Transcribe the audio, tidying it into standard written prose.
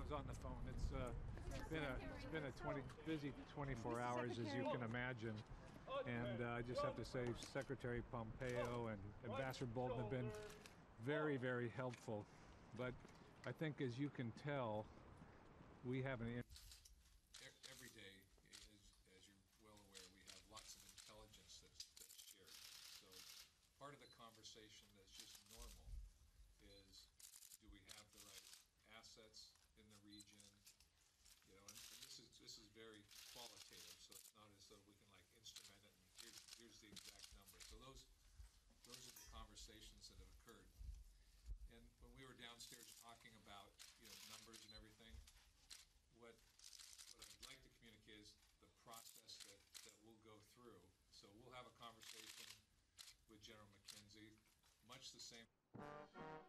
was on the phone. It's been a busy 24 hours, as you can imagine. And I just have to say, Secretary Pompeo and Ambassador Bolton have been very, very helpful. But I think, as you can tell, we have every day, as you're well aware, we have lots of intelligence that's shared. So part of the conversation that's just normal is, do we have the right assets in the region? You know, and this is very qualitative, so it's not as though we can like instrument it and here's the exact number. So those are the conversations that have occurred. And when we were downstairs talking about, you know, numbers and everything, what I'd like to communicate is the process that we'll go through. So we'll have a conversation with General McKenzie, much the same.